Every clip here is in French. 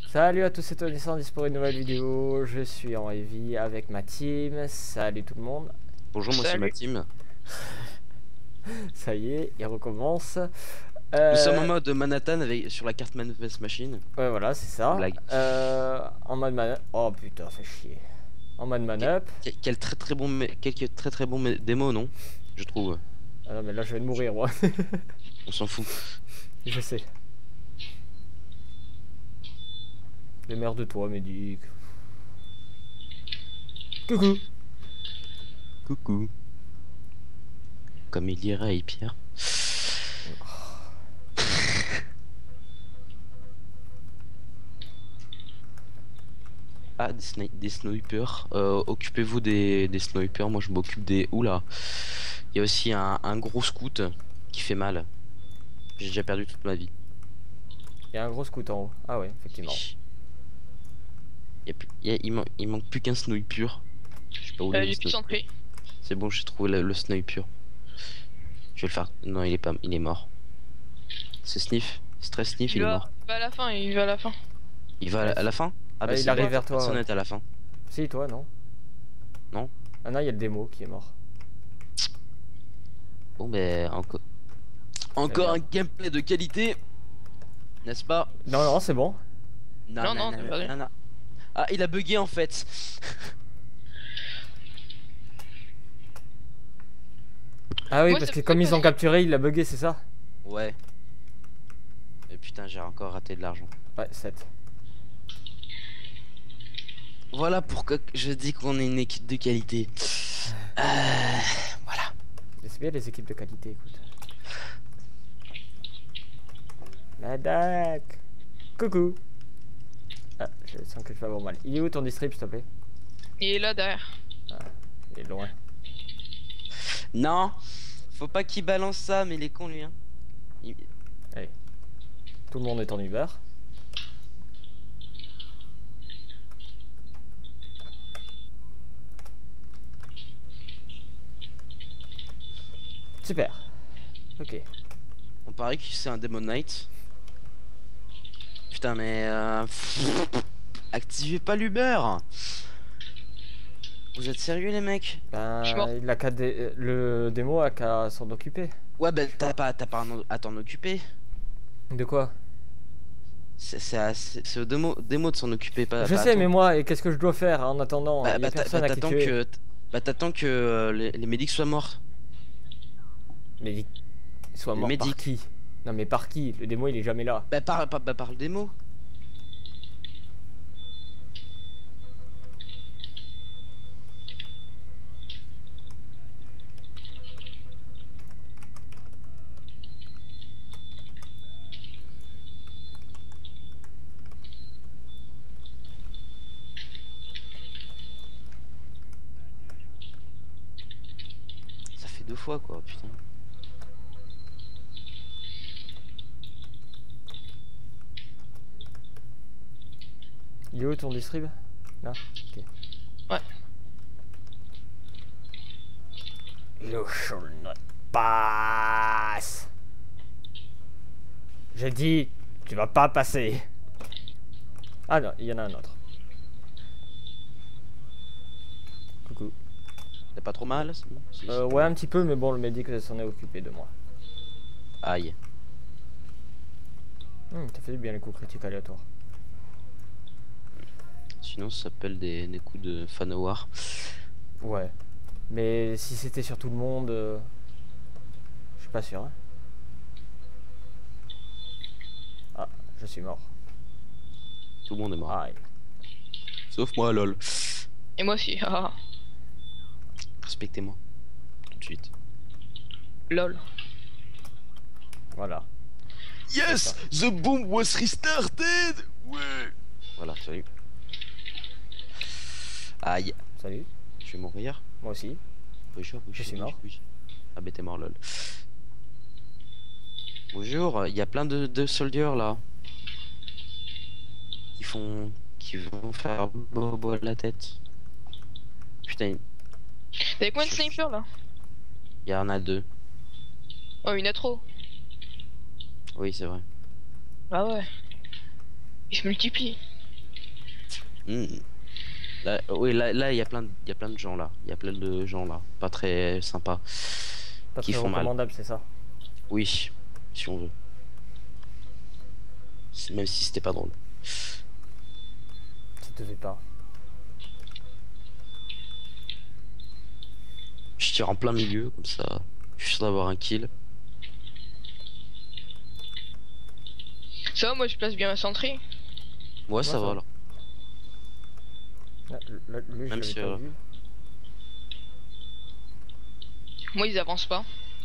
Salut à tous et toutes, c'est pour une nouvelle vidéo. Je suis en heavy avec ma team. Salut tout le monde. Bonjour, moi c'est ma team. Ça y est, il recommence. Nous sommes en mode Manhattan avec, sur la carte Manifest Machine. Ouais, voilà, c'est ça. Blague. En mode man. Oh putain, fait chier. En mode man-up. Quel très bon, quelques très bon démo, non? Je trouve. Ah non, mais là je vais mourir, moi. On s'en fout. Je sais. Les mères de toi, Médic. Coucou. Coucou. Comme il dirait Pierre. Ah, des snipers. Occupez-vous des snipers. Moi je m'occupe des. Oula. Il y a aussi un gros scout qui fait mal. J'ai déjà perdu toute ma vie. Il y a un gros scout en haut. Ah ouais, effectivement. Il manque plus qu'un sniper. Je sais pas où J'ai plus centré. C'est bon, j'ai trouvé le sniper. Je vais le faire. Non, il est pas, il est mort. C'est Sniff, Stress Sniff, il est mort. Il va à la fin, il va à la fin. Il va à la fin. Ah bah il c'est arrive bon, vers toi. personne Ouais. n'est à la fin. Si, toi, non? Non. Ah non, il y a le démo qui est mort. Bon ben encore un gameplay de qualité, n'est-ce pas? Non, non, c'est bon. Non, c'est pas vrai. Ah, il a bugué en fait. Ah oui, Moi, parce ça que me comme fait ils ont pas capturé, il l'a bugué, c'est ça? Ouais. Mais putain, j'ai encore raté de l'argent. Ouais, 7. Voilà pourquoi je dis qu'on est une équipe de qualité. Voilà. C'est bien les équipes de qualité, écoute. Madak. Coucou. Ah, je sens que je vais avoir mal. Il est où ton distrib, s'il te plaît? Il est là derrière. Ah, il est loin. Non, faut pas qu'il balance ça, mais il est con lui hein. Allez. Tout le monde est en Uber. Super. Ok. On paraît que c'est un Demon Knight. Putain mais activez pas l'Uber. Vous êtes sérieux les mecs? Ben, Je suis mort. il a qu'à le démo a qu'à s'en occuper. Ouais bah t'as pas à t'en occuper. De quoi? C'est au démo de s'en occuper pas. Je pas à sais, toi. mais moi, et qu'est-ce que je dois faire en attendant? Il y a personne à qui t'attends tuer. que t'attends que les médics soient morts. Mais il soit Le mort par médic. qui? Non, mais par qui? Le démo, il est jamais là. Bah par le démo. Ça fait 2 fois quoi, putain. Il est où ton distrib? Là? Ok. Ouais. You shall not pass. J'ai dit, tu vas pas passer. Ah non, il y en a un autre. Coucou. T'as pas trop mal? Ouais, un petit peu, mais bon, le médic s'en est occupé de moi. Aïe. T'as fait bien les coups critiques aléatoires. Sinon ça s'appelle des coups de fan war. Ouais. Mais si c'était sur tout le monde, je suis pas sûr. Hein. Ah, je suis mort. Tout le monde est mort. Aïe. Sauf moi lol. Et moi aussi. Ah, Respectez-moi. Tout de suite. lol. Voilà. Yes! The bomb was restarted! Ouais! Voilà, salut. Aïe. Salut. Je vais mourir. Moi aussi. Bonjour, Je suis mort. Ah bah t'es mort lol. Bonjour, il y a plein de soldiers là. Qui vont faire bobo à la tête. Putain, T'avais combien de snipers là? il y en a 2. Oh, une a trop. Oui, c'est vrai. Ah ouais. Ils se multiplient. Hmm. Là, oui, là, il y a plein de gens là. Il y a plein de gens là. Pas très sympas. Pas Qui très font mal. recommandable, c'est ça. Oui, si on veut. Même si c'était pas drôle. Ça te fait pas. Je tire en plein milieu, comme ça. Je suis sûr d'avoir un kill. Ça va, moi je place bien ma sentry. Ouais, ça ça va va. là. Lui, je Même l'avais si, pas vu. Moi ils avancent pas.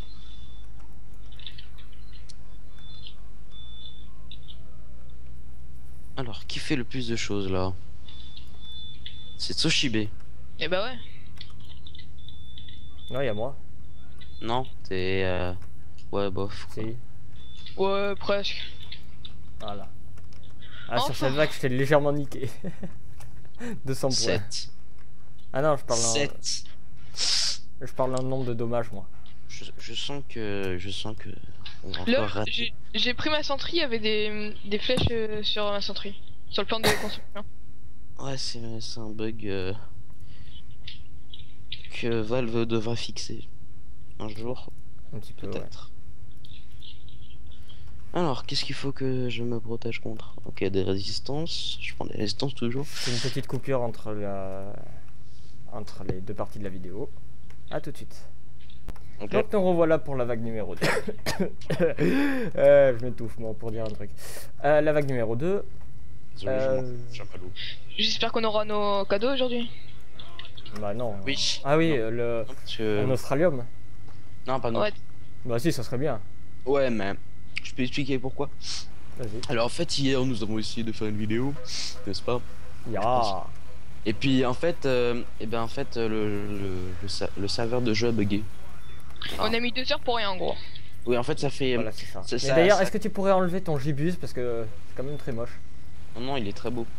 Alors, qui fait le plus de choses là? C'est Tsoshibe. Et bah ouais. Non, il y a moi. Non, t'es. Ouais, bof. Quoi. Si. Ouais, presque. Voilà. Ah, sur Enfin. cette vague, je t'ai légèrement niqué. 200 points. 7. Ah non, je parle 7. en nombre de dommages, moi. Je sens que. On va Là, encore rater. j'ai pris ma sentry, il y avait des flèches sur ma sentry. Sur le plan de construction. Ouais, c'est un bug que Valve devra fixer. Un jour, Un petit peu, ouais. peut-être. Alors, qu'est-ce qu'il faut que je me protège contre? Ok, des résistances. Je prends des résistances toujours. C'est une petite coupure entre les deux parties de la vidéo. A tout de suite. Ok. Donc nous revoilà pour la vague numéro 2. Je m'étouffe moi pour dire un truc. La vague numéro 2. Désolé, je m'en jaloux. J'espère qu'on aura nos cadeaux aujourd'hui. Bah non. Oui. Ah oui, Non, parce que- un Australium. Non, pas non. Ouais. Bah si, ça serait bien. Ouais, mais je peux expliquer pourquoi. Vas-y. Alors en fait, hier, nous avons essayé de faire une vidéo, n'est-ce pas? Ya. Et puis en fait, le serveur de jeu a bugué. On a mis 2 heures pour rien en gros. Oui, en fait, ça fait. Voilà, c'est ça. c'est Mais ça- d'ailleurs, ça- est-ce que tu pourrais enlever ton gibus parce que c'est quand même très moche. Non, il est très beau.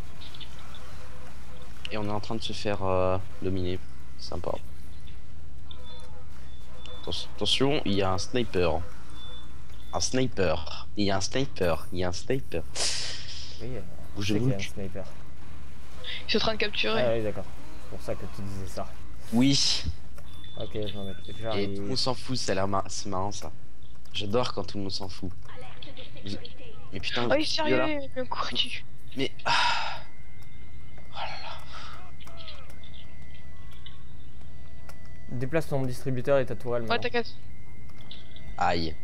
Et on est en train de se faire dominer. Sympa. Attention, il y a un sniper. Un sniper. Il y a un sniper. Il y a un sniper. Oui, c'est Bougez-vous. qu'il y a un sniper. Ils sont en train de capturer. Ah oui, d'accord. C'est pour ça que tu disais ça. Oui. Ok, je m'en mets. Et tout le J'arrive. monde s'en fout, ça a l'air c'est marrant ça. J'adore quand tout le monde s'en fout. Mais putain, Oh, il est sérieux, là. il m'a bien couru dessus. Mais Déplace ton distributeur et ta tourelle. Ouais, maintenant. t'inquiète. aïe.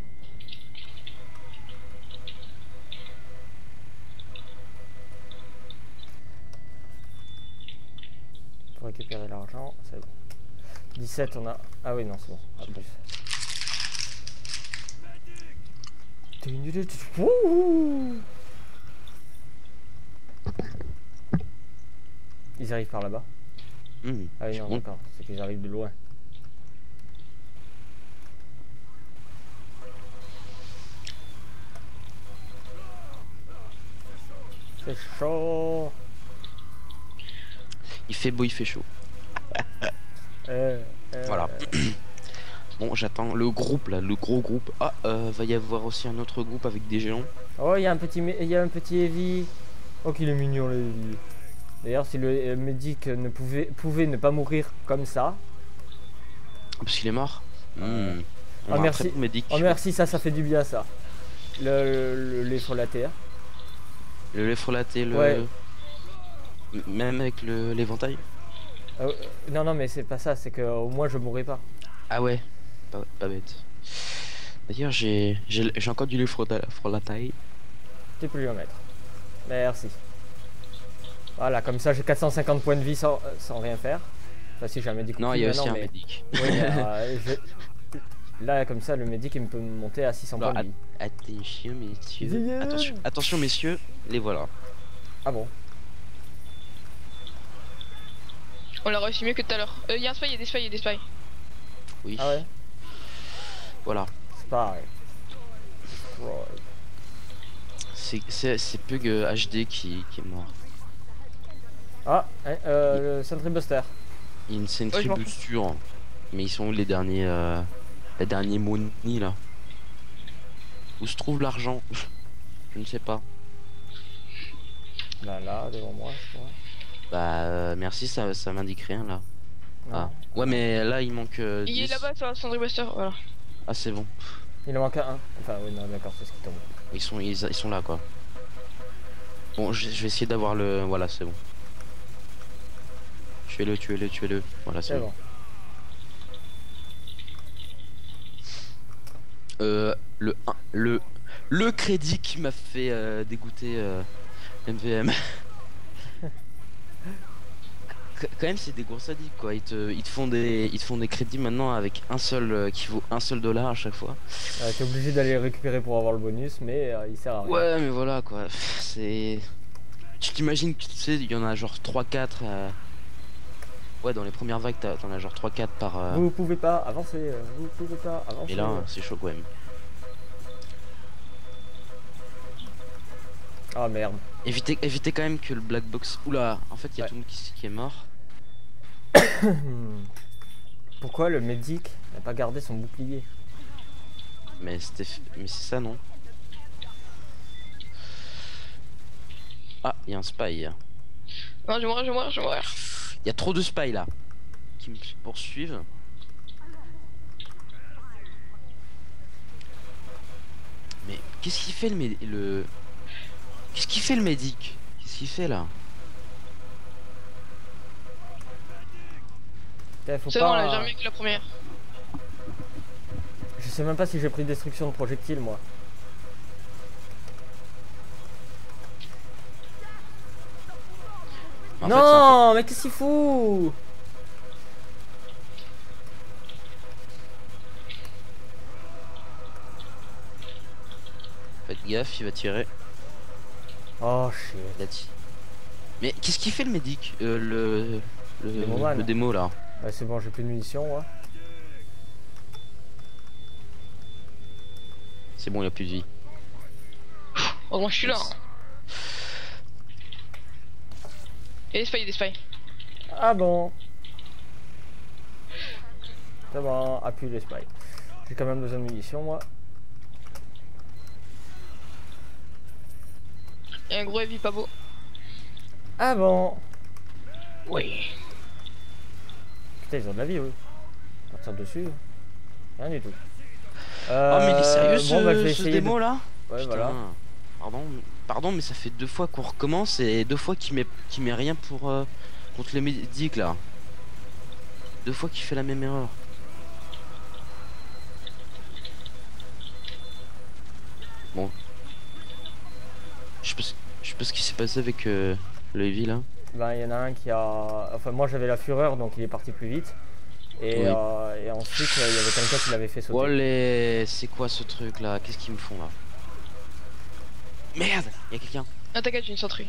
Pour récupérer l'argent, c'est bon. 17, on a. Ah oui, non, c'est bon. Ah, C'est bon. Ouh. Ils arrivent par là-bas. Ah oui, non, Bon. d'accord. C'est qu'ils arrivent de loin. C'est chaud. Il fait beau, il fait chaud. Voilà. Bon, j'attends le groupe là, le gros groupe. Ah, va y avoir aussi un autre groupe avec des géants. Oh, il y a un petit Heavy. Oh, qu'il est mignon, le Heavy. D'ailleurs, si le médic ne pouvait ne pas mourir comme ça. Parce qu'il est mort. On Oh, a un merci. très bon médic. Oh, merci, ça fait du bien, ça. Le lait frelaté. Hein. Le lait frelaté, le. Ouais. Même avec l'éventail. Non, non, mais c'est pas ça. C'est que au moins je mourrai pas. Ah ouais, pas bête. D'ailleurs, j'ai encore du lait frelaté. Tu peux lui en mettre. Merci. Voilà, comme ça j'ai 450 points de vie sans rien faire. Enfin, si j'ai un médic. Non, il y a mais aussi un mais- médic. Oui, mais, là, comme ça, le médic il peut me monter à 600 Alors, points de vie. attention, messieurs. Yeah. Attention, messieurs. Les voilà. Ah bon? On l'a réussi mieux que tout à l'heure. Il y a un spy, il y a des spies, il y a des spies. Oui. Ah ouais? Voilà. C'est pareil. C'est Pug HD qui est mort. Ah, le Sentry Buster. Il y a une scène Ouais, je m'en fous. tribusture. Mais ils sont où les derniers monies là? Où se trouve l'argent? Je ne sais pas. Bah là, devant moi, je crois. Bah merci, ça m'indique rien là. Non. Ah. Ouais mais là il manque Il est 10. là-bas sur la Sandry Buster, voilà. Ah c'est bon. Il en manque un. Enfin, oui, non, d'accord, c'est ce qui tombe. Ils sont là quoi. Bon je vais essayer d'avoir le... Voilà c'est bon. Tuez-le, tuez-le, tuez-le. Voilà c'est C'est bon. bon. Le 1, le crédit qui m'a fait dégoûter MVM. Quand même c'est des gros sadiques quoi, ils te font des crédits maintenant avec un seul qui vaut $1 à chaque fois. T'es obligé d'aller le récupérer pour avoir le bonus, mais il sert à rien. Ouais mais voilà quoi, c'est... Tu t'imagines que tu sais, il y en a genre 3-4 ouais dans les premières vagues t'en as genre 3-4 par... Vous pouvez pas avancer, vous pouvez pas avancer. Et là c'est chaud quand même. Ah merde. Évitez quand même que le black box... Oula, en fait il y a Ouais. tout le monde qui est mort. Pourquoi le médic n'a pas gardé son bouclier? Mais c'est ça non? Ah, il y a un spy. Non, je vais mourir, je vais mourir, je vais mourir. Il y a trop de spies là qui me poursuivent. Mais qu'est-ce qu'il fait le Qu'est-ce qu'il fait le médic? Qu'est-ce qu'il fait là? Faut C'est pas... bon, là, j'ai remis que la première. Je sais même pas si j'ai pris destruction de projectile moi. En fait, Non, mais qu'est-ce qu'il fout? faites gaffe, il va tirer. Oh shit. Il a tiré. Mais qu'est-ce qu'il fait le médic? Démoman. Le démo là. Ouais, c'est bon, j'ai plus de munitions moi. C'est bon, il a plus de vie. Oh, moi, je suis là. Hein. Et des spies, des spies. Ah bon. C'est bon, appuie les spies. J'ai quand même besoin de munitions moi. Et un gros heavy pas beau. Ah bon. Oui. Putain, ils ont de la vie eux. Partir dessus. Rien du tout. Oh mais il est sérieux bon, bah, je vais ce essayer démo là? Ouais, Putain. voilà. Pardon, mais ça fait 2 fois qu'on recommence et 2 fois qu'il met rien pour contre les médics là. 2 fois qu'il fait la même erreur. Bon. Je sais pas ce qui s'est passé avec le heavy là. Ben, il y en a un qui a... Enfin, moi j'avais la fureur, donc il est parti plus vite. Et, Oui. et ensuite, il y avait quelqu'un qui l'avait fait sauter. Oh les... C'est quoi ce truc là? Qu'est-ce qu'ils me font là? Merde! Y'a quelqu'un. Ah, t'inquiète, j'ai une centrie.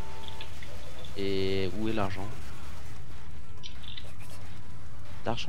Et où est l'argent? L'argent.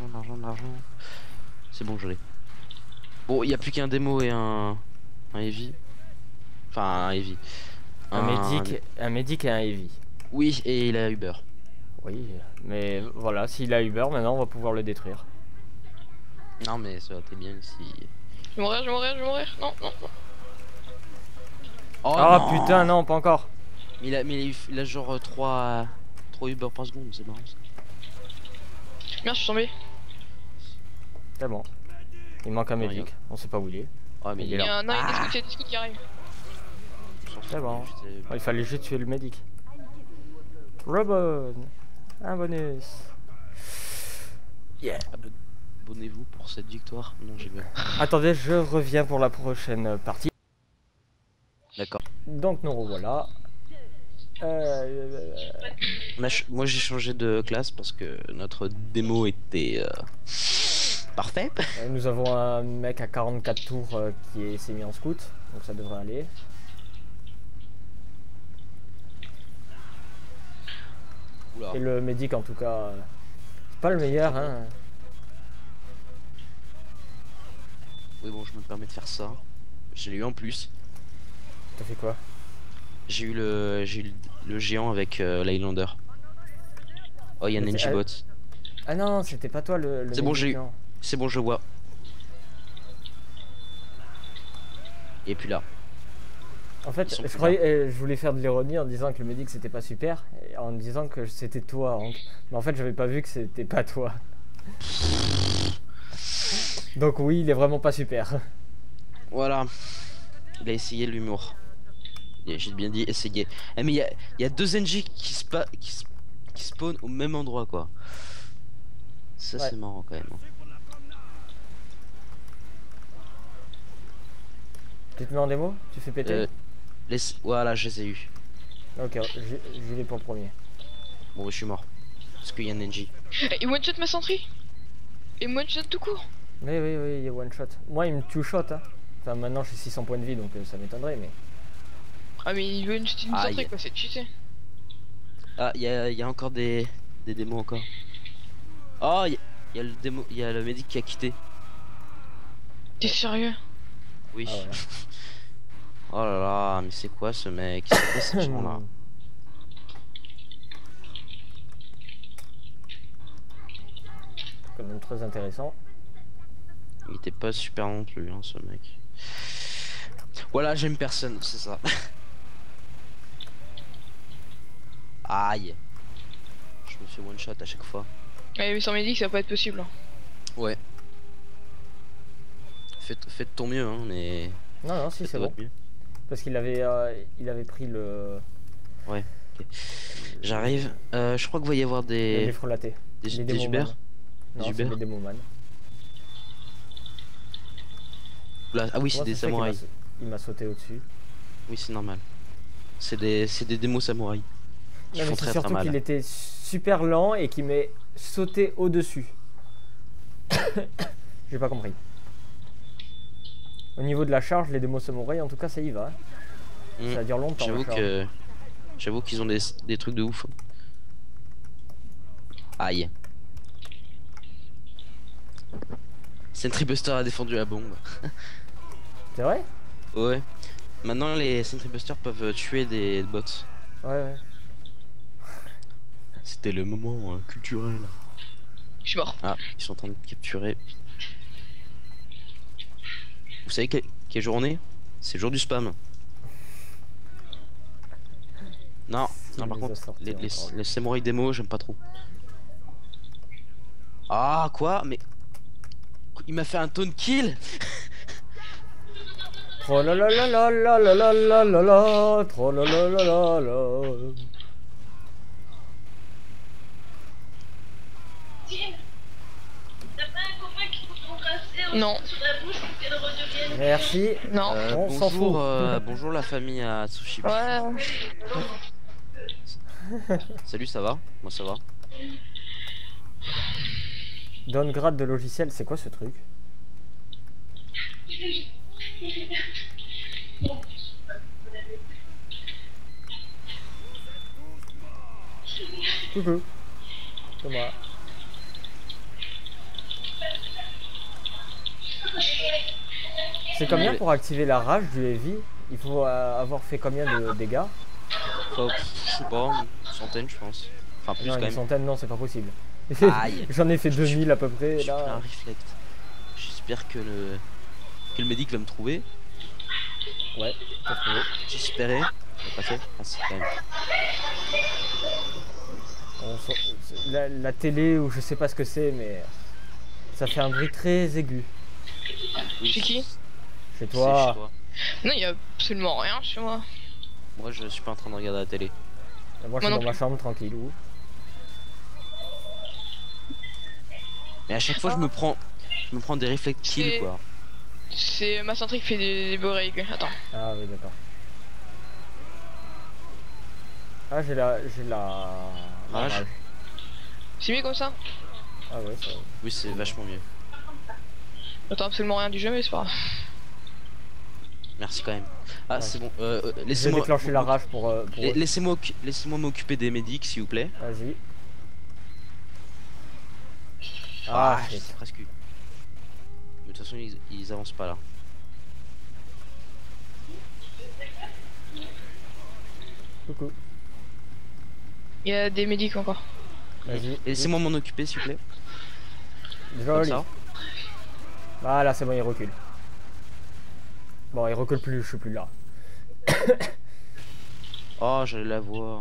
C'est bon, je l'ai. Bon, il y a plus qu'un démo et un heavy. Enfin, un heavy. Un médic et un heavy. Oui, et il a Uber. Oui, mais voilà, s'il a Uber, maintenant on va pouvoir le détruire. Non, mais ça aurait été bien si. Je vais mourir, je vais mourir, je vais mourir. Non, non, non. Oh Ah non. putain, non, pas encore. Mais il a genre 3 Uber par seconde, c'est marrant ça. Merde, je suis tombé. C'est bon. Il manque un Non, médic, on sait pas où il est. Oh, mais Il est Il y là. a un il y a des scouts qui arrivent. C'est bon. Il fallait juste tuer le médic. Robot. Un bonus. Yeah. Abonnez-vous pour cette victoire. Non, j'ai bien. Attendez, je reviens pour la prochaine partie. D'accord. Donc nous revoilà. Moi j'ai changé de classe parce que notre démo était parfait. Nous avons un mec à 44 tours qui s'est mis en scout, donc ça devrait aller. Oula. Et le médic en tout cas, c'est pas le meilleur hein. Oui bon, je me permets de faire ça. J'ai eu en plus. T'as fait quoi? J'ai eu le géant avec l'Highlander. Oh, il y a un Mais NG-bot. Ah non, c'était pas toi le C'est bon, médic, j'ai eu. non. C'est bon, je vois. Et puis là. En fait, Ils sont je plus croyais, je voulais faire de l'ironie en disant que le médic c'était pas super, et en disant que c'était toi, Hank. Mais en fait, j'avais pas vu que c'était pas toi. Donc oui, il est vraiment pas super. Voilà. Il a essayé l'humour. J'ai bien dit essayer. Eh, mais il y a deux NG qui spawnent au même endroit, quoi. Ça, Ouais. c'est marrant quand même. Tu te mets en démo? Tu fais péter? Voilà, je les ai eu. Ok, j'y vais pour le premier. Bon, je suis mort. Parce qu'il y a un NG. Et one shot ma sentry. Et one shot tout court. Oui, oui, oui, il y a one shot. Moi, il me two shot. Hein. Enfin, maintenant, j'ai 600 points de vie, donc ça m'étonnerait, mais. Ah mais il veut une Aïe. sentry quoi, c'est cheaté. Ah, il y a encore des démos encore. Oh, il y a le démo, il y a le médic qui a quitté. T'es sérieux? Oui. Ah, voilà. Oh là là, mais c'est quoi ce mec? C'est quoi ces gens là? Quand même très intéressant. Il était pas super non plus, hein, ce mec. Voilà, j'aime personne, c'est ça. Aïe. Je me fais one shot à chaque fois. Ouais mais sans médic ça va pas être possible. Ouais. Faites ton mieux, hein, mais. Non, non, si, faites c'est votre bon. mieux. Parce qu'il avait pris le. Ouais. Ok. J'arrive. Je crois qu'il va y avoir Le des. livre laté. Des Les Uber. démoman. Des Non, c'est Uber. des démoman. Là, ah oui, c'est Moi, des ça fait qu'il samouraïs. il m'a sauté au-dessus. Oui, c'est normal. C'est des démos samouraïs. Qui Non, mais font c'est très surtout mal. qu'il était super lent et qu'il m'est sauté au-dessus. J'ai pas compris. Au niveau de la charge, les démos samouraïs, en tout cas, ça y va. Mm. Ça dure longtemps. J'avoue la charge. que. J'avoue qu'ils ont des trucs de ouf. Aïe. Sentry Buster a défendu la bombe. C'est vrai? Ouais. Maintenant les Sentry Busters peuvent tuer des bots. Ouais, ouais. C'était le moment culturel. Je suis mort. Ah, ils sont en train de capturer. Vous savez quelle journée? C'est le jour du spam. Non, Il non par les a contre, sortis encore. les samouraïs démo, j'aime pas trop. Ah quoi? Mais il m'a fait un taunt kill. Trop la la la la la la la la la la, trop la la la la la. Non. Merci. Non. On s'en fout. Bonjour la famille à Sushi. Ouais. Salut, ça va? Moi ça va. Downgrade de logiciel, c'est quoi ce truc? Coucou. C'est moi. C'est combien pour activer la rage du heavy? Il faut avoir fait combien de dégâts? Enfin, je sais pas, une centaine je pense. Enfin plus Non, quand une même. centaine, non, c'est pas possible. Aïe. J'en ai fait 2000 à peu près. J'ai pris un Là. reflect. J'espère que le médic va me trouver. Ouais, t'as trouvé. J'espérais. Il a pas fait. Ah si quand même. La télé ou je sais pas ce que c'est, mais ça fait un bruit très aigu. Oui, Chez qui? Chez c'est toi. chez toi. Non, il y a absolument rien chez moi. Moi je suis pas en train de regarder la télé. Moi je suis non dans ma chambre tranquillou. Mais à chaque fois je me prends des reflect kills C'est- quoi. C'est ma sentry qui fait des borégues. Attends. Ah oui, d'accord. Ah, j'ai la Rage. rage. C'est mieux comme ça? Ah ouais, ça. Oui c'est vachement mieux. J'entends absolument rien du jeu mais c'est pas grave. Merci quand même. Ah Ouais. c'est bon. J'ai Laissez-moi. déclenché la rage pour eux. Laissez-moi m'occuper des médics s'il vous plaît. Vas-y. Ah, shit. c'est presque eu. Mais de toute façon ils avancent pas là. Coucou. Il y a des médics encore. Vas-y. Et laissez-moi m'en occuper s'il vous plaît. Comme Joli. ça. Voilà, c'est bon, il recule. Bon, il recule plus, je suis plus là. Oh, j'allais la voir.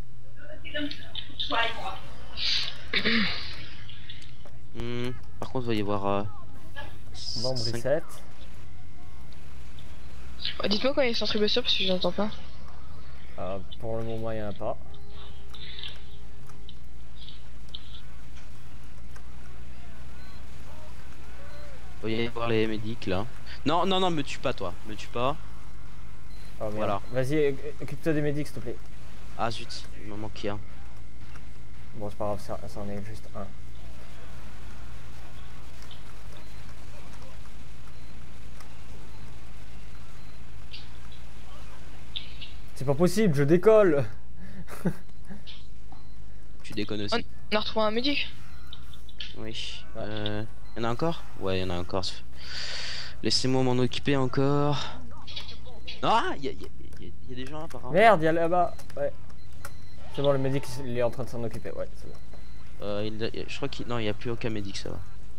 Par contre, il va y avoir. Bon, 5... reset. Dites-moi quand il y a centre buster parce que je n'entends pas. Pour le moment, il n'y en a pas. Il va y avoir les médics là. Non, non, non, me tue pas, toi. Me tue pas. Oh, merde. Voilà. Vas-y, occupe-toi des médics, s'il te plaît. Ah zut, il m'en manquait un. Bon, c'est pas grave, ça en est juste un. C'est pas possible, je décolle. Tu déconnes aussi. On a retrouvé un médic. Oui. Ouais. Y'en a encore? Ouais, y'en a encore. Laissez-moi m'en occuper encore. Ah, y a des gens apparemment. Merde, il y a là-bas. Ouais. C'est bon, le médic il est en train de s'en occuper. Ouais, c'est bon. Je crois qu'il. Non, il n'y a plus aucun médic, ça va.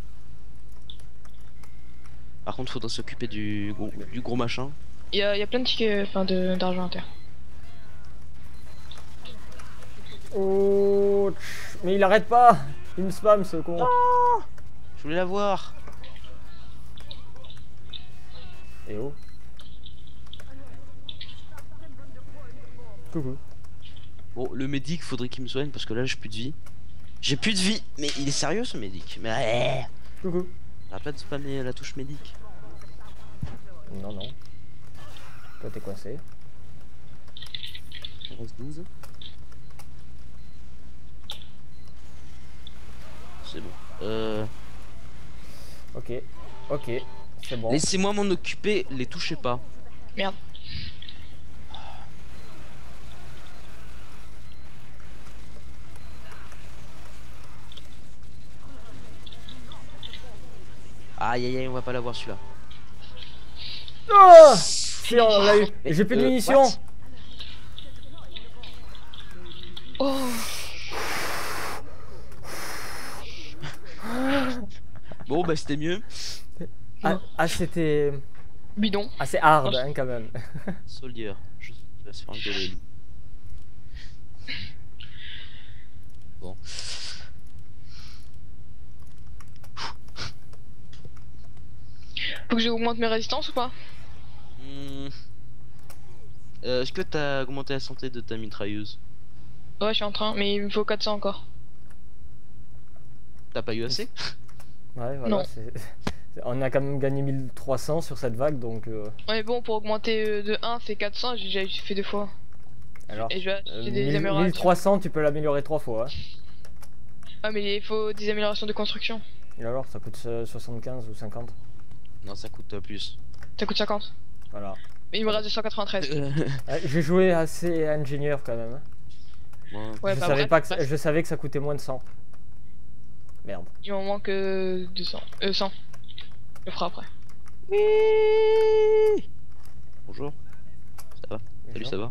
Par contre, faudra s'occuper du gros machin. Il y a plein de tickets, enfin d'argent à terre. Oh, mais il arrête pas. Il me spam ce con. Je voulais la voir. Et oh. Coucou. Bon, le médic, faudrait qu'il me soigne parce que là, j'ai plus de vie. J'ai plus de vie. Mais il est sérieux ce médic. Mais Coucou. arrête pas de spammer la touche médic. Non, non. Toi, t'es coincé. Il reste 12. C'est bon. Ok. Ok. C'est bon. Laissez-moi m'en occuper, les touchez pas. Merde. Aïe aïe aïe, on va pas l'avoir celui-là. Oh si, on l'a eu. J'ai plus de munitions. What? Oh. Bon bah c'était mieux. C'était Bidon. assez hard hein, quand même. Soldier, je vais se faire engueuler lui. Bon. Faut que j'augmente mes résistances ou pas? Est-ce que t'as augmenté la santé de ta mitrailleuse? Ouais, je suis en train, mais il me faut 400 encore. T'as pas eu assez? Ouais, voilà. Non. On a quand même gagné 1300 sur cette vague donc. Ouais, bon, pour augmenter de 1, c'est 400, j'ai déjà fait 2 fois. Alors. Et je vais acheter des améliorations. 1300, tu peux l'améliorer 3 fois. Hein. Ah, mais il faut des améliorations de construction. Et alors, ça coûte 75 ou 50. Non, ça coûte plus. Ça coûte 50. Voilà. Mais il me reste 193. J'ai joué assez ingénieur quand même. Hein. Ouais. Ouais, bah bref, Je savais que ça coûtait moins de 100. Merde. Il m'en manque 200. 100. Je le ferai après. Oui. Bonjour. Ça va? Salut, Bonjour. ça va?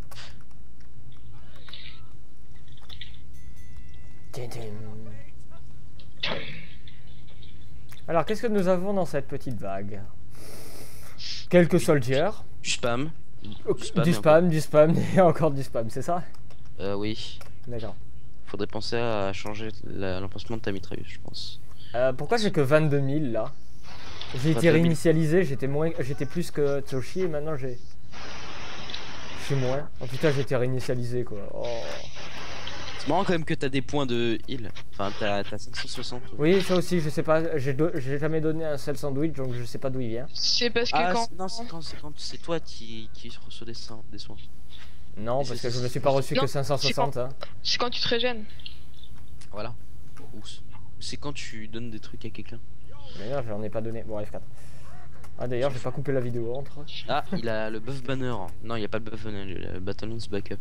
Alors, qu'est-ce que nous avons dans cette petite vague? Quelques soldiers. Du spam. Du spam et encore du spam, c'est ça? Oui. D'accord. Faudrait penser à changer l'emplacement de ta mitrailleuse, je pense. Pourquoi j'ai que 22 000 là? J'ai été 22 000. réinitialisé, j'étais plus que Toshi et maintenant j'ai... Je suis moins. Oh putain, j'ai été réinitialisé quoi. Oh. C'est marrant quand même que t'as des points de heal. Enfin, t'as 560. Oui, ça aussi, je sais pas, j'ai jamais donné un seul sandwich donc je sais pas d'où il vient. C'est parce que Ah, quand. non, c'est quand c'est toi qui reçois des soins. Non, Et parce c'est- que je me suis pas reçu Non, que 560. Hein. C'est quand tu te régènes. Voilà. Ou c'est quand tu donnes des trucs à quelqu'un. D'ailleurs, j'en ai pas donné. Bon, F4. Ah, d'ailleurs, j'ai pas coupé la vidéo entre. Ah, il a le buff banner. Non, il y a pas le buff banner, il a le Battleon's backup.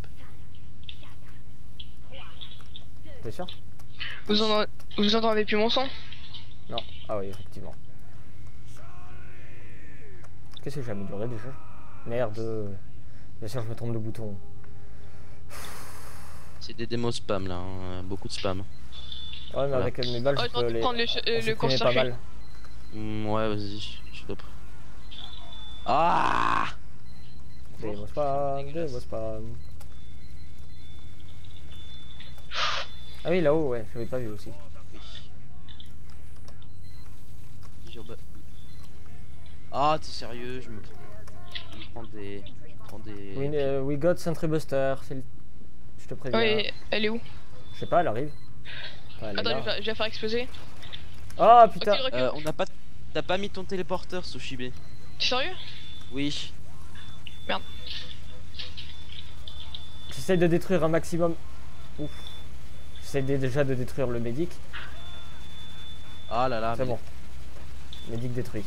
T'es sûr? Vous entendez plus mon son? Non. Ah oui, effectivement. Qu'est-ce que j'ai amélioré déjà? Merde. Bien sûr, je me trompe de bouton. C'est des démos spam là, hein, beaucoup de spam. Ouais, mais Voilà. avec mes balles, Oh, je je peux vais les... prendre le supprimer course pas mal. Ouais, vas-y, je te prie. Ah! Demo spam, Dégueulasse. demo spam. Ah oui, là-haut, ouais, je l'avais pas vu aussi. Oui. Ah, t'es sérieux, je me prends des. We got Sentry Buster, je te préviens. Ouais, elle est où? Je sais pas, elle arrive. Enfin, elle est Attends, là. je vais la faire exploser. Ah putain, Recule, recule. On n'a pas. T'as pas mis ton téléporteur, Sushibe. T'es sérieux? Oui. Merde. j'essaye de détruire un maximum. Ouf. J'essaye déjà de détruire le médic. Ah là là. C'est bon. Médic détruit.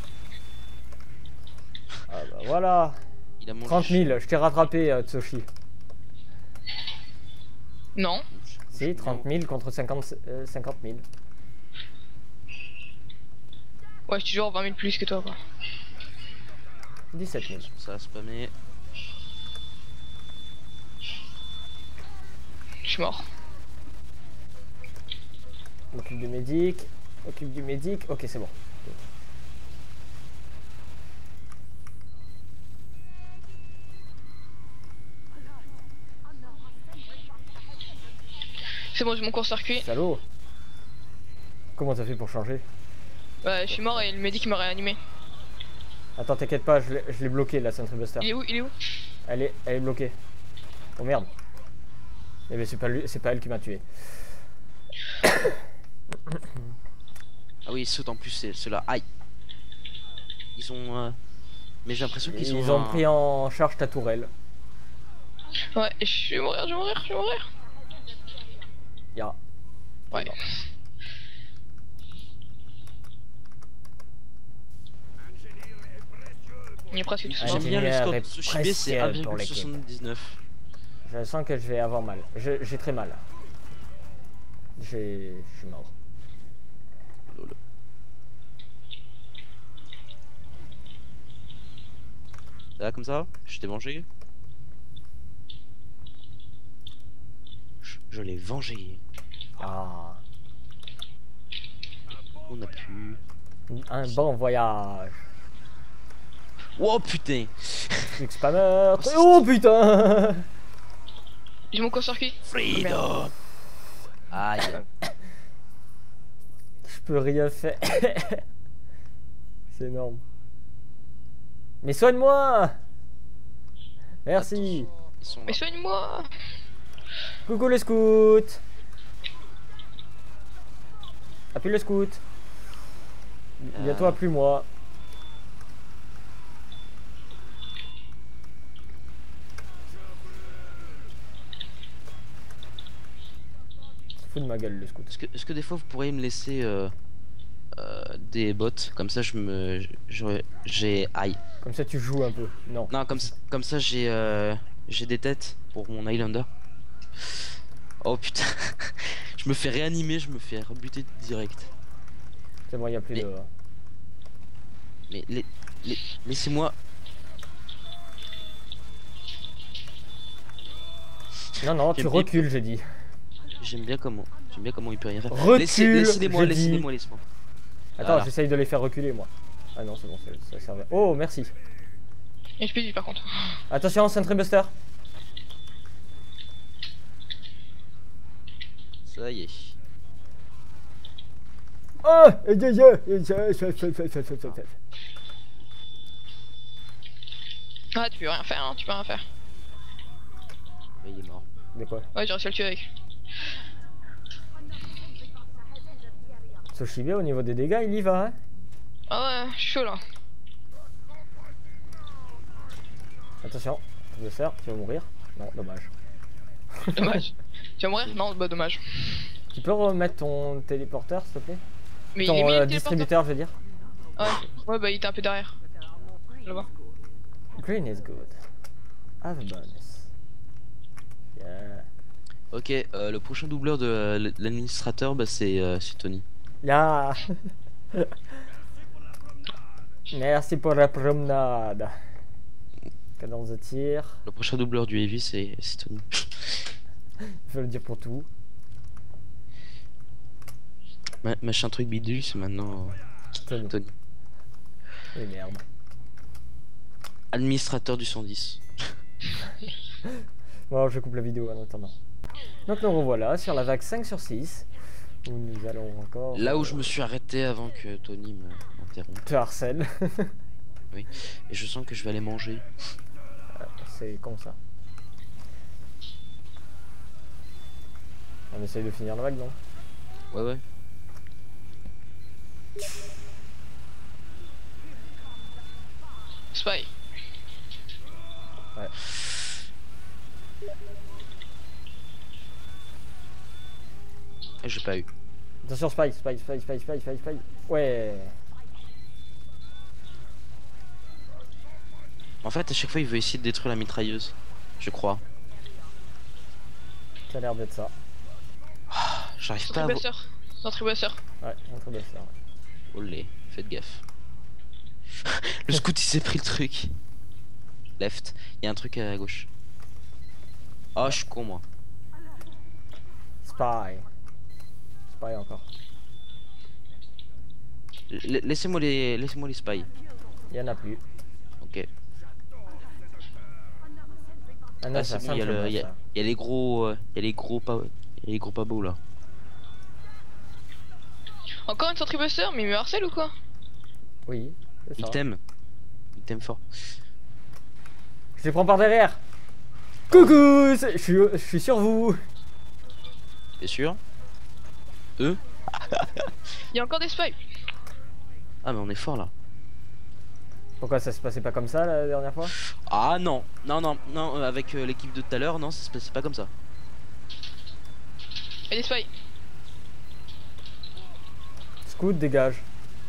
Ah bah voilà. Il a mangé. 30 000, je t'ai rattrapé, Tsoshi. Non. Si, 30 000 contre 50 000. Ouais, je suis genre 20 000 plus que toi, quoi. 17 000. Ça a spammé. Je suis mort. Occupe du médic. Occupe du médic. Ok, c'est bon. C'est bon, j'ai mon court-circuit. Salaud. Comment t'as fait pour changer? Ouais, je suis mort et le médic m'a réanimé. Attends, t'inquiète pas, je l'ai bloqué la Sentry Buster. Il est où? Il est où? Elle est bloquée. Oh merde. Eh ben c'est pas elle qui m'a tué. Ah oui, ils sautent en plus, c'est ceux-là. Aïe. Ils ont. Mais j'ai l'impression qu'ils Ils ont pris en charge ta tourelle. Ouais, je vais mourir, je vais mourir, je vais mourir. Ya. Ouais. Non. Il est presque tout Ah, J'aime mort. bien le Ingénieur score est de Sushibe, c'est précieux pour l'équipe. 1,79. Je sens que je vais avoir mal. J'ai très mal. Je suis mort. Lol. Là, comme ça, je t'ai vengé. Je l'ai vengé. Ah. On a pu. Un bon voyage. Oh putain. Truc spammer. Oh putain. J'ai mon court-circuit. Freedom. Aïe. Je peux rien faire. C'est énorme. Mais soigne-moi. Merci. Ils sont là. Mais soigne-moi. Coucou le scout. Appuie le scout. Bientôt appuie moi. Se fout de ma gueule le scout. Est-ce que des fois vous pourriez me laisser des bots comme ça j'ai aïe. Comme ça tu joues un peu. Non. Non comme ça j'ai des têtes pour mon Highlander. Oh putain. Je me fais réanimer, je me fais rebuter direct. C'est bon, il n'y a plus Mais- de... Mais laissez-moi. Non, non, tu J'aime- recules, j'ai dit. J'aime bien comment il peut rien faire. Recule, Laissez-les-moi, j'ai dit. laissez-les-moi. Attends, Voilà. j'essaye de les faire reculer, moi. Ah non, c'est bon, ça servait. Oh, merci. Et je peux par contre. Attention, Sentry Buster. Ça y est. Oh, Ah, tu peux rien faire, hein, tu peux rien faire. Ouais, il est mort. de quoi? Ouais, j'ai réussi à le tuer avec. Sushibe, au niveau des dégâts, il y va, hein. Ah ouais, je suis chaud là. Attention, Buster, tu vas mourir. Non, dommage. Dommage. Tu vas mourir? Non, bah dommage. Tu peux remettre ton téléporteur, s'il te plaît? Mais il Ton est mis le téléporteur. distributeur, je veux dire. Ouais, bah il était un peu derrière. Là-bas. Green is good. Have a bonus. Yeah. Ok, le prochain doubleur de l'administrateur, bah c'est Tony. Ya. Merci pour la promenade. Cadence de tir. Le prochain doubleur du Heavy, c'est Tony. Il faut le dire pour tout. Machin truc bidule, c'est maintenant Tony. Tony. Et merde. Administrateur du 110. Bon, je coupe la vidéo en attendant. Donc nous revoilà sur la vague 5 sur 6. Où nous allons encore... Là où je me suis arrêté avant que Tony m'interrompe. te harcèle. Et je sens que je vais aller manger. C'est comme ça. On essaye de finir la vague, non? Ouais. Spy. Ouais. J'ai pas eu. Attention, spy. Ouais. En fait, à chaque fois, il veut essayer de détruire la mitrailleuse. Je crois. Ça a l'air d'être ça. J'arrive pas à voir. Centribusseur. Ouais, un très bien ça. Olé, faites gaffe. Le scout il s'est pris le truc. Left, il y a un truc à gauche. Oh, je suis con moi. Spy encore. Laissez-moi les spies. Il y en a plus. Ok. Ah non, Ah, ça c'est bon, il y a simple, il y a les gros, pas beaux là. Encore une centribusseur, mais il me harcèle ou quoi? Oui, c'est Il ça. t'aime fort. Je les prends par derrière. Coucou, je suis sur vous. T'es sûr? Il y a encore des spies. Ah mais on est fort là. Pourquoi ça se passait pas comme ça la dernière fois? Ah non, avec l'équipe de tout à l'heure, non, ça se passait pas comme ça. Il y a des spies. Scout, dégage.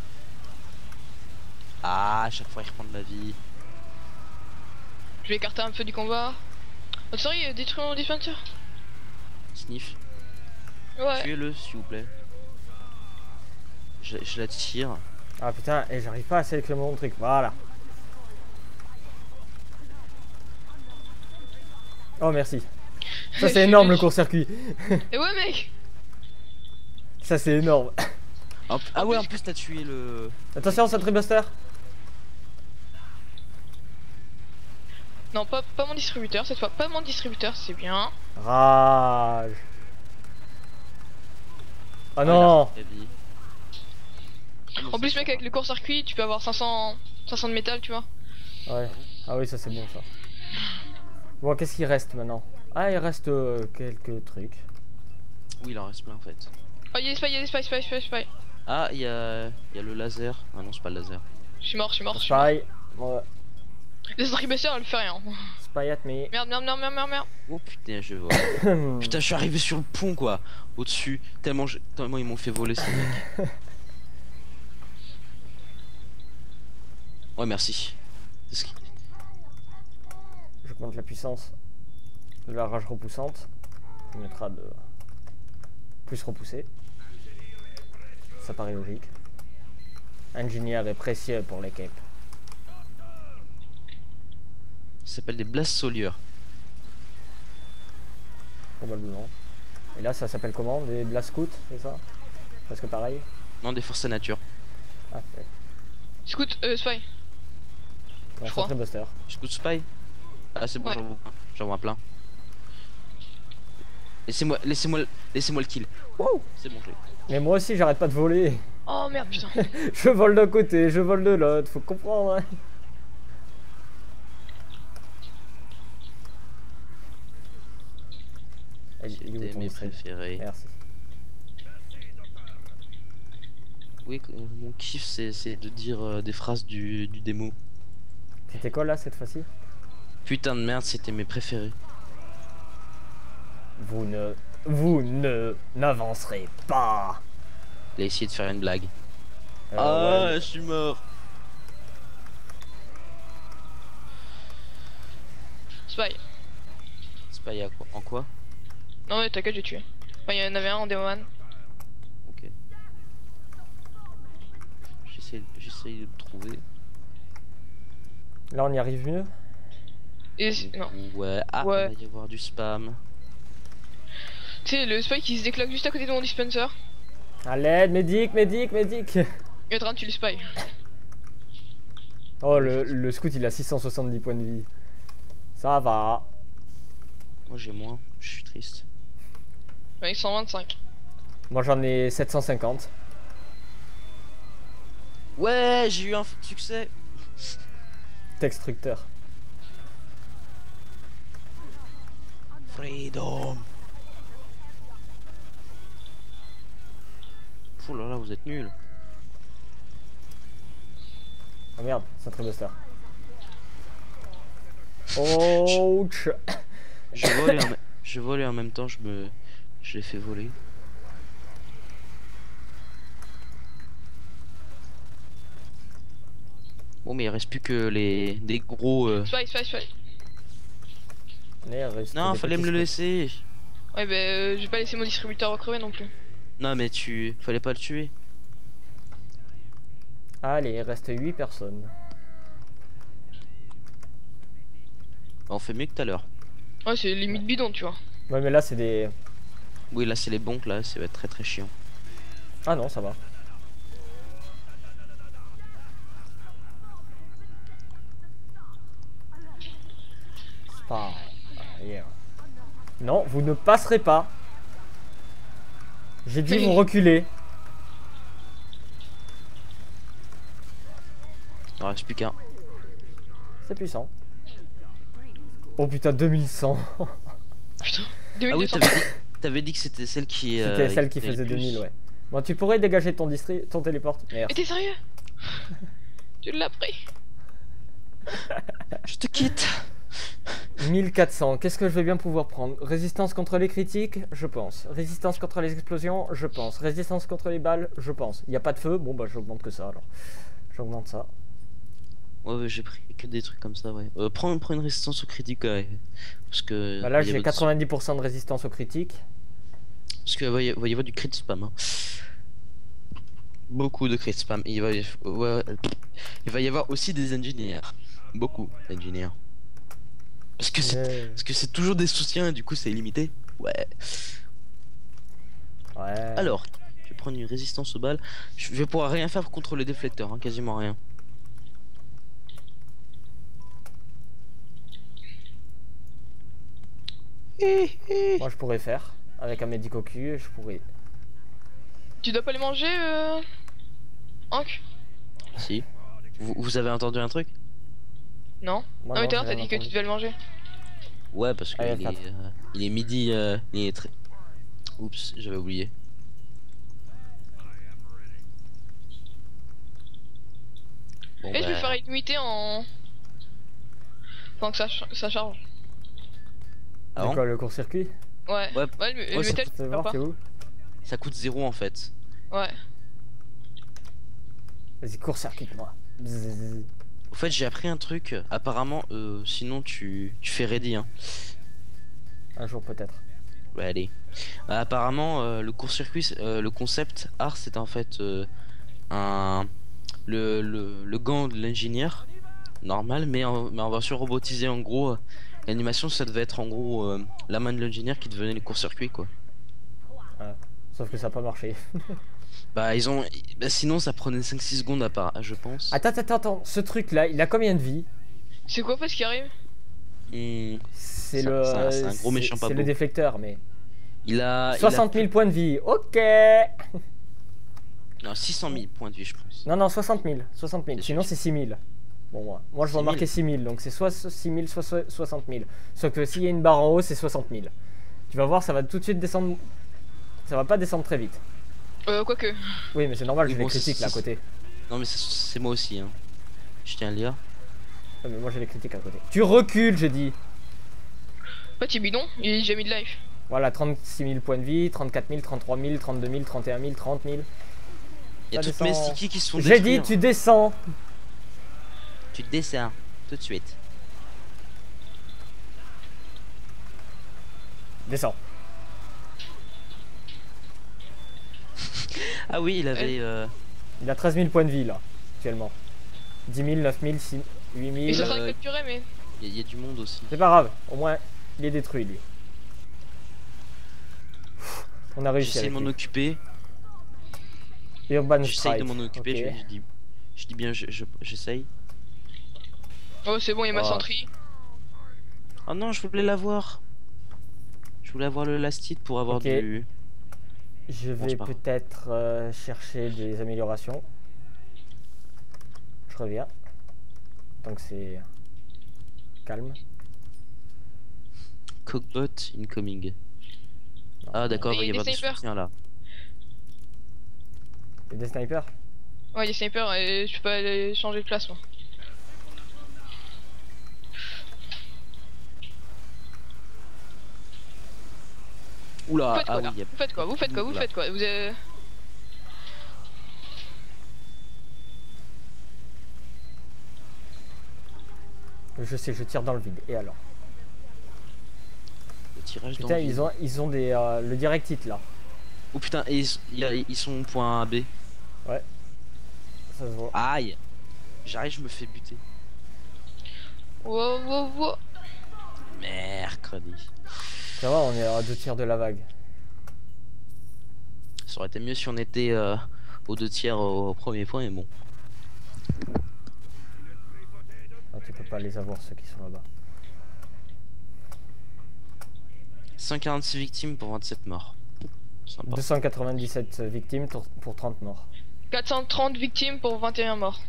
Ah, à chaque fois il reprend de la vie. Je vais écarter un peu du combat. Oh, sorry, détruis mon dispenser. Sniff, Ouais. tuez-le s'il vous plaît. Je la tire. Ah putain, et j'arrive pas à sélectionner mon truc. Voilà. Oh merci. Ça c'est énorme le court-circuit. Et ouais mec. Ça c'est énorme. Ah ouais, en plus t'as tué le... Attention, Sentry Buster. Non, pas mon distributeur cette fois. Pas mon distributeur, c'est bien. Rage. Oh non. La vie. En plus mec, avec le court-circuit, tu peux avoir 500 de métal, tu vois. Ouais. Ah oui, ça c'est bon ça. Bon, qu'est-ce qu'il reste maintenant? Ah, il reste quelques trucs. Oui, il en reste plein en fait. Oh, il y a des spies. Ah, il y a le laser. Ah non, c'est pas le laser. Je suis mort. Spy. Ouais. Les centribusseurs, elle fait rien. Spy at me. Merde. Oh putain, je vois. Putain, je suis arrivé sur le pont quoi. Au-dessus. Tellement ils m'ont fait voler ces mecs. Ouais, merci. J'augmente la puissance de la rage repoussante. On mettra de plus repoussé. Ça paraît logique. Ingénieur est précieux pour l'équipe. Ça s'appelle des blast solieurs. Probablement. Et là, ça s'appelle comment? Des blast scouts, c'est ça? Presque pareil. Non, des forces à nature. Ah, ouais. Scout, spy. Un Je crois. Sentry Buster. Scout spy. Ah, c'est bon, Ouais. j'en vois plein. Laissez-moi le kill. Wow, c'est bon, je l'ai. Mais moi aussi, j'arrête pas de voler. Oh merde, putain. Je vole d'un côté, je vole de l'autre, faut comprendre. Hein. Il est où C'était ton mes district? préférés. Merci. Oui, mon kiff c'est de dire des phrases du démo. C'était quoi là cette fois-ci? Putain de merde, c'était mes préférés. Vous n'avancerez pas. Il a essayé de faire une blague. Ouais. Je suis mort. Spy. C'est pas en quoi? Non mais t'inquiète, j'ai tué. Enfin, il y en avait un en Demoman. Ok. J'essaye de le trouver. Là on y arrive mieux. Et non. Ouais, Ouais. il va y avoir du spam. Tu sais, le spy qui se décloque juste à côté de mon dispenser. À l'aide, médic. Il est en train de tuer le spy. Oh, le scout il a 670 points de vie. Ça va. Moi j'ai moins, je suis triste. Avec 125. Moi j'en ai 750. Ouais, j'ai eu un succès. Textructeur. Freedom. Oh là là, vous êtes nuls. Oh merde, Sentry Buster. Ouch. Je vole et en même temps je l'ai fait voler. Bon mais il reste plus que des gros Spy. Non, fallait me le laisser. Ouais, je vais pas laisser mon distributeur recrever non plus. Non mais fallait pas le tuer. Allez, il reste 8 personnes. On fait mieux que tout à l'heure. Ouais, c'est limite bidon, tu vois. Ouais, mais là c'est des... Oui là c'est les bons, là ça va être très chiant. Ah non, ça va. Pas... Yeah. Non, vous ne passerez pas. J'ai dit vous reculez. Il en reste plus qu'un. C'est puissant. Oh putain, 2100. Putain, Ah oui, 2200. t'avais dit que c'était celle qui... C'était celle qui était le faisait plus. 2000, ouais. Bon, tu pourrais dégager ton téléporte. Mais Merci. t'es sérieux? Tu l'as pris? Je te quitte. 1400, qu'est-ce que je vais bien pouvoir prendre? Résistance contre les critiques, je pense. Résistance contre les explosions, je pense. Résistance contre les balles, je pense. Il n'y a pas de feu, bon bah j'augmente que ça alors. J'augmente ça. Ouais, j'ai pris que des trucs comme ça, ouais. Prends une résistance aux critiques, ouais. Parce que... Bah là il y j'ai avait 90% de résistance aux critiques. Parce qu'il va y avoir du crit spam. Hein. Beaucoup de crit spam. Il va y avoir aussi des ingénieurs. Beaucoup d'ingénieurs. Parce que c'est toujours des soutiens, du coup c'est illimité. Ouais. Ouais. Alors, je vais prendre une résistance aux balles. Je vais pouvoir rien faire contre les déflecteurs, hein, quasiment rien. Moi je pourrais faire. Avec un médico-cul, je pourrais. Tu dois pas les manger, Hank? Si. Vous avez entendu un truc? Non. Moi, Non, mais non, tout à l'heure j'ai t'as dit que rien tu entendu. devais le manger. Ouais, parce que Allez, il est midi, il est très... Oups, j'avais oublié. Bon, Et je vais bah, faire une nuitée en... Pendant que ça charge. ah C'est bon quoi le court-circuit? Ouais. Ouais. Le ça métal, Tu tu peux peux voir, pas. c'est où? ça coûte 0 en fait. Ouais. Vas-y, court-circuit moi. Bzzz. Au fait, j'ai appris un truc. Apparemment, sinon tu fais ready. Hein. Un jour peut-être. Ouais, allez. Apparemment, le court-circuit, le concept art, c'est en fait le gant de l'ingénieur normal, mais en version robotisée. En gros, l'animation, ça devait être en gros la main de l'ingénieur qui devenait le court-circuit, quoi. Sauf que ça n'a pas marché. Bah, sinon, ça prenait 5-6 secondes à part, je pense. Attends. Ce truc là, il a combien de vie? C'est quoi parce qu'il arrive? C'est c'est un gros méchant pas C'est beau. le déflecteur, mais. Il a 60 000 points de vie, ok. Non, 600 000 points de vie, je pense. Non, 60 000. 60 000. C'est Sinon, sûr. c'est 6 000. Bon, moi je vois 6 000. marquer 6 000. Donc, c'est soit 6 000, soit 60 000. Sauf que s'il y a une barre en haut, c'est 60 000. Tu vas voir, ça va tout de suite descendre. Ça va pas descendre très vite. Quoique. Oui, mais c'est normal, Oui, j'ai bon, les critiques là à côté. Non, mais c'est moi aussi, hein. Je tiens à le dire. Ouais, mais moi j'ai les critiques à côté. Tu recules, j'ai dit. En fait, il est bidon, il est déjà mis de life. Voilà, 36 000 points de vie, 34 000, 33 000, 32 000, 31 000, 30 000. Il y a Ça toutes mes descend. stickers qui se font J'ai dit, détruire. tu descends. Tu descends tout de suite. Descends. Ah oui, il avait... Il a 13 000 points de vie là, actuellement. 10 000, 9 000, 6 8 Et ça 000. sera capturé, mais. il y a du monde aussi. C'est pas grave, au moins il est détruit lui. On a réussi J'essaie de avec m'en lui. occuper. Urban J'essaye Strike. de m'en occuper, ok. je dis bien j'essaye. Oh, c'est bon, il y a ma Oh. sentry. Oh non, je voulais l'avoir. Je voulais avoir le last hit pour avoir Ok. du... Je Bon, vais c'est pas grave. peut-être chercher des améliorations. Je reviens. Tant que c'est calme. Cockbot incoming. Non, Ah d'accord, il va y Des avoir des snipers. soutiens là. Il y a des snipers. Ouais, des snipers et je peux pas aller changer de place, moi. Oula, Vous faites quoi ah là? oui, il y a... Vous faites quoi? Vous faites quoi? Vous Oula. faites quoi? Vous Je sais, je tire dans le vide. Et alors? Le tirage dans Putain, le vide. ils ont des le direct hit là. Oh putain, et ils sont au point B. Ouais. Ça se voit. Aïe. J'arrive, je me fais buter. Wow, wow, wow. Mercredi. Ça va, on est à 2 tirs de la vague. Ça aurait été mieux si on était aux 2 tiers au premier point, mais bon. Ah, tu peux pas les avoir ceux qui sont là-bas. 146 victimes pour 27 morts. Sympa. 297 victimes pour 30 morts. 430 victimes pour 21 morts.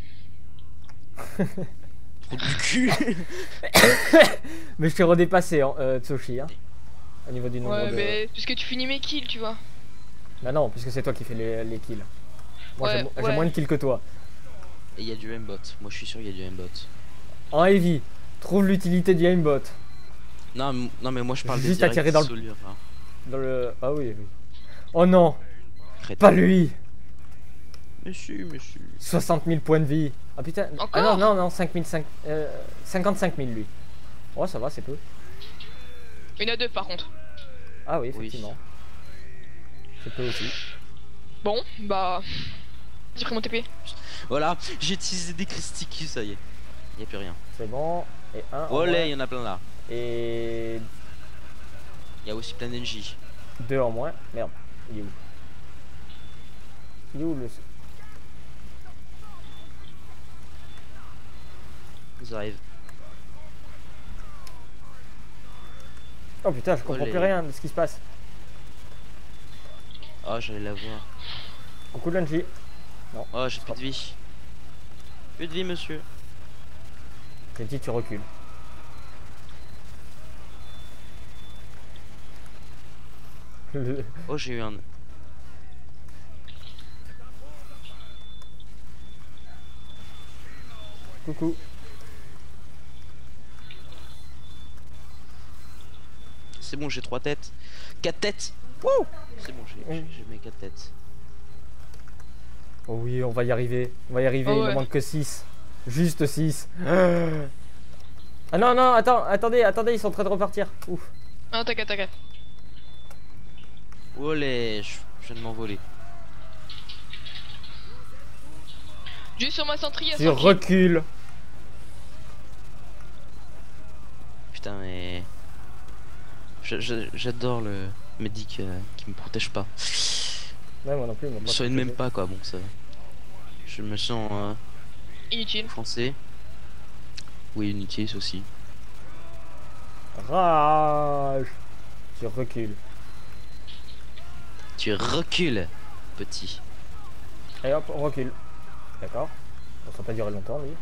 Trou du cul. Mais je t'ai redépassé, hein, Tsushi, hein, au niveau du nombre Ouais, de... mais puisque tu finis mes kills, tu vois. Bah non, puisque c'est toi qui fais les kills. Moi Ouais, j'ai ouais. moins de kills que toi. Et il y a du aimbot. Moi je suis sûr il y a du aimbot. En heavy, trouve l'utilité du aimbot. Non, non mais moi je parle Juste des à tirer dans le- solures, là. Dans le... Ah oui, oui. Oh non, Crétin. pas lui. Monsieur. 60 000 points de vie. Ah putain, ah Encore non, 55 000 lui. Oh ça va, c'est peu. Il y en a deux par contre. Ah oui, effectivement. C'est peu aussi. Bon, bah. J'ai pris mon TP. Voilà, j'ai utilisé des critiques, ça y est. Y a plus rien. C'est bon. Et un en Olé, moins. il y en a plein là. Et Il y a aussi plein d'NJ. 2 en moins. Merde, il est où? Il est où le... Ils arrivent. Oh putain, je comprends Olé. plus rien de ce qui se passe. Oh, j'allais la voir. Coucou Lungy. Oh, j'ai plus de vie. Plus de vie, monsieur. J'ai dit tu recules. Le- Oh, j'ai eu un. Coucou. C'est bon, j'ai 3 têtes. 4 têtes. Wouh. C'est bon, j'ai mes 4 têtes. Oh oui, on va y arriver. On va y arriver, Oh il ne ouais. manque que 6. Juste 6. Ah non, non, attendez, ils sont en train de repartir. Ouf. Non, t'inquiète. Olé, je viens de m'envoler. Juste sur ma sentry, il y a Tu 100 kills. recules. Putain, mais. J'adore le médic qui me protège pas. Ouais, moi non plus. Je me soigne même pas quoi, bon ça. Je me sens Inutile. français. Oui, inutile aussi. Rage. Tu recules. Tu recules, petit. Et hop, on recule. D'accord. Ça va pas durer longtemps, lui.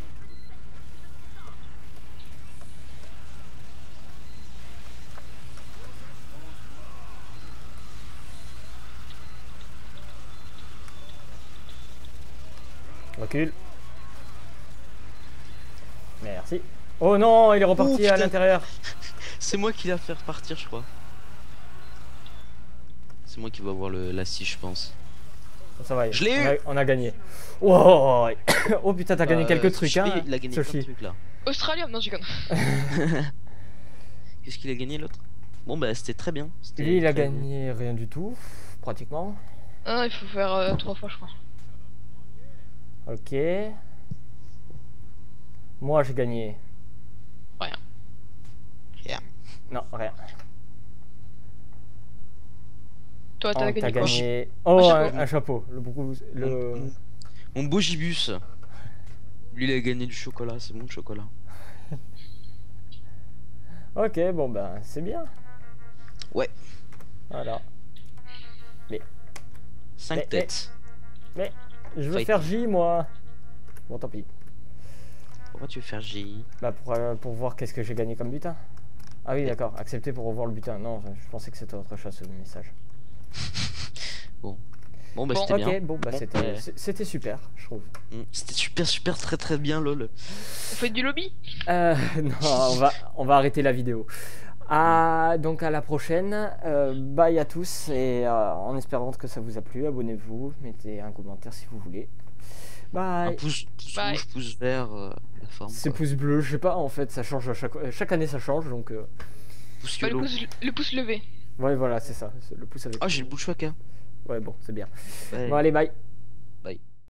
Recule. Merci. Oh non, il est reparti Oh, putain. à l'intérieur. C'est moi qui l'a fait repartir, je crois. C'est moi qui va avoir la scie, je pense. Ça va, Je l'ai eu. on a gagné. Oh, oh putain, t'as gagné quelques trucs, Sophie, hein, Il a gagné plein de Sophie. trucs là. Australium, non, j'y connais. Qu'est-ce qu'il a gagné l'autre? Bon bah c'était très bien. C'était Lui, il a très gagné rien du tout, pratiquement. Ah, il faut faire 3 fois, je crois. Ok. Moi, j'ai gagné. Rien. Rien. Non, rien. Toi, Oh, t'as t'as gagné quoi? gagné. Oh, chapeau. un chapeau. Le... Mon beau gibus. Lui il a gagné du chocolat, c'est bon le chocolat. Ok, bon ben c'est bien. Ouais. Voilà. 5 Mais- têtes. Mais je veux Fight. faire J moi. Bon tant pis. Pourquoi tu veux faire J? Bah pour voir qu'est-ce que j'ai gagné comme butin. Ah oui Ouais. d'accord, accepter pour revoir le butin. Non, je pensais que c'était autre chose ce message. Bon, bah Bon, c'était Ok, bien. bon bah Bon, c'était super, je trouve. C'était super très bien lol. On fait du lobby. Non, on va arrêter la vidéo. Donc à la prochaine. Bye à tous et en espérant que ça vous a plu, abonnez-vous, mettez un commentaire si vous voulez. Un Bye. pouce Bye. rouge, pouce vert, la forme. C'est quoi. pouce bleu, je sais pas en fait, ça change chaque année ça change donc. Pouce Bah, YOLO. le pouce levé. Ouais voilà c'est ça, le pouce avec. Ah, j'ai le bouchouaka. Ouais bon c'est bien. Ouais. Bon allez bye.